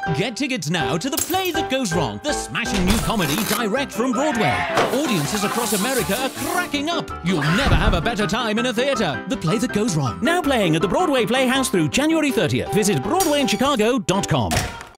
Get tickets now to The Play That Goes Wrong, the smashing new comedy direct from Broadway. Audiences across America are cracking up. You'll never have a better time in a theatre. The Play That Goes Wrong. Now playing at the Broadway Playhouse through January 30th. Visit BroadwayInChicago.com.